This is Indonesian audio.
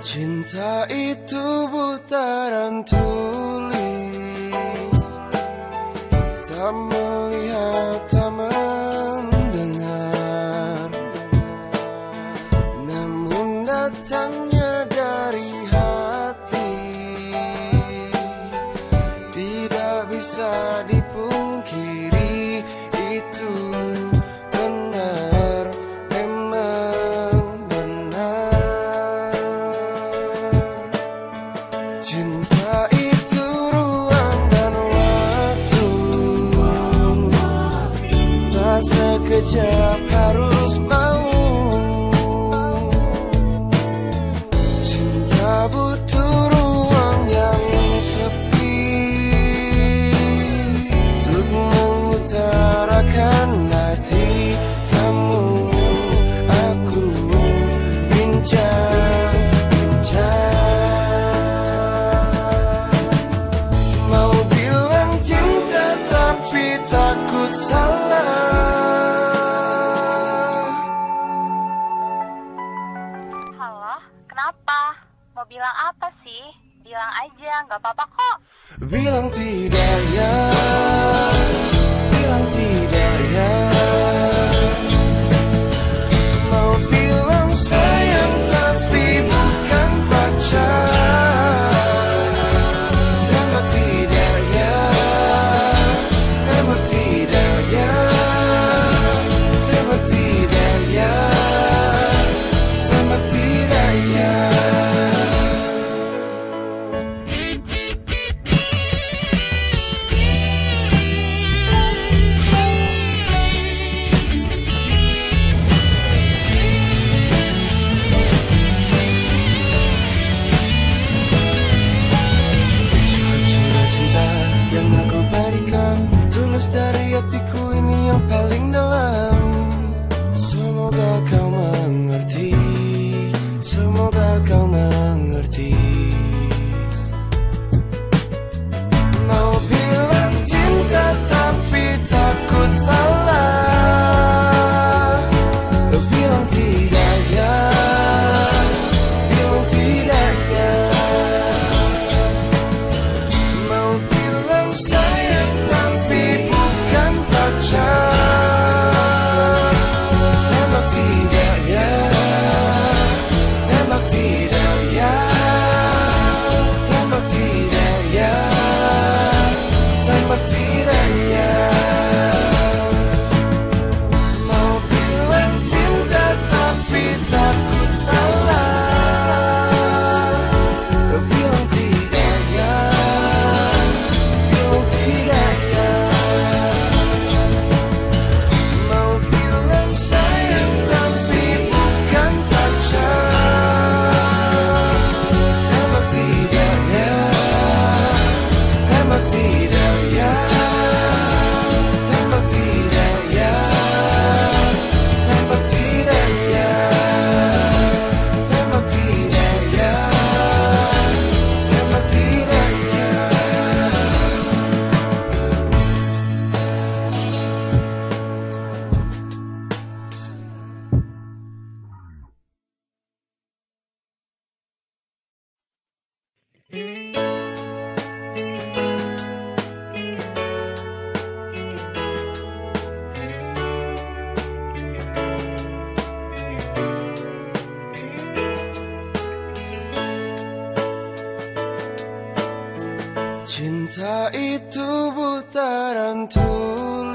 Cinta itu buta dan tuli, tak melihat, tak mendengar, namun datangnya dari hati, tidak bisa dipungkiri. Itu benar, memang benar. Cinta itu ruang dan waktu, tak sekejap harus mau. Cinta butuh ruang yang sepi untuk mengutarakan hati. Kamu, aku, bincang-bincang. Mau bilang cinta tapi takut salah. Halo, kenapa? Mau bilang apa sih? Bilang aja, nggak apa-apa kok. Bilang tidak ya, bilang tidak ya. Mau bilang sayang tapi bukan pacar. Tembak tidak ya, tembak tidak ya, tembak tidak ya, tembak tidak ya. Cukup sudah cinta yang aku berikan, tulus dari hatiku ini yang paling dalam. Semoga kau mengerti, semoga kau mengerti. Mau bilang cinta tapi takut salah. Bilang tidak ya, bilang tidak ya. Mau bilang sayang tapi bukan pacar. Tembak tidak ya, tembak tidak ya, tembak tidak ya, tembak tidak ya. Mau bilang cinta tapi takut salah. Bilang tidak ya, bilang tidak ya. Mau bilang sayang tapi bukan pacar. Tembak tidak ya, tembak tidak ya, tembak tidak ya, tembak tidak ya, tembak tidak ya, tembak tidak ya. Cinta itu buta dan tuli,